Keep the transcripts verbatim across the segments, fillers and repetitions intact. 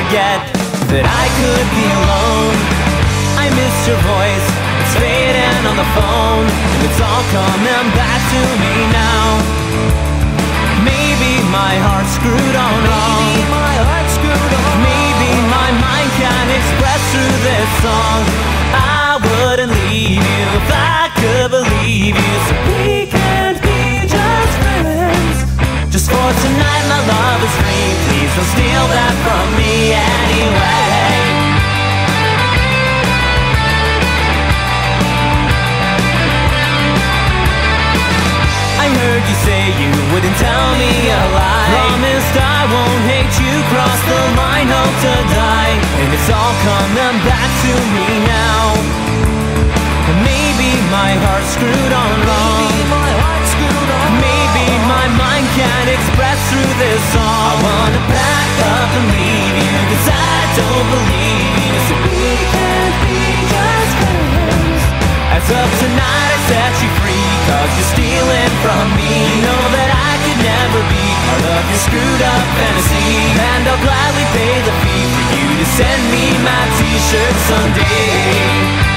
forget that I could be alone. I miss your voice, it's fading on the phone, and it's all coming back to me now. Maybe my heart's screwed on wrong. Maybe my heart's screwed on. Maybe my mind can't express through this song. I wouldn't leave you if I could believe you. So we can't be just friends. Just for tonight, my love is free. Please don't steal that from me anyway. I heard you say you wouldn't tell me a lie. Promised I won't hate you, cross the line, hope to die. And it's all coming back to me now. And maybe my heart's screwed on wrong. Maybe my heart's screwed on wrong. Maybe my mind can't express through this song. I wanna back up and leave you, cause I don't believe you. So we can't be just friends. As of tonight I set you free, cause you're stealing from me. You know that I could never be part of your screwed up fantasy. And I'll gladly pay the fee for you to send me my t-shirt someday.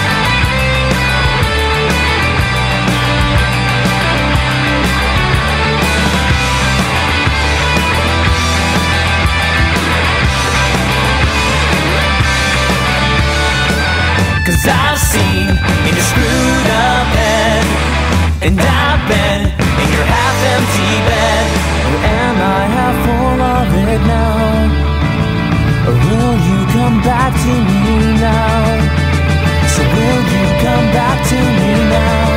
Cause I've seen in your screwed up head, and I've been in your half-empty bed. Oh, am I half full of it now? Or will you come back to me now? So will you come back to me now?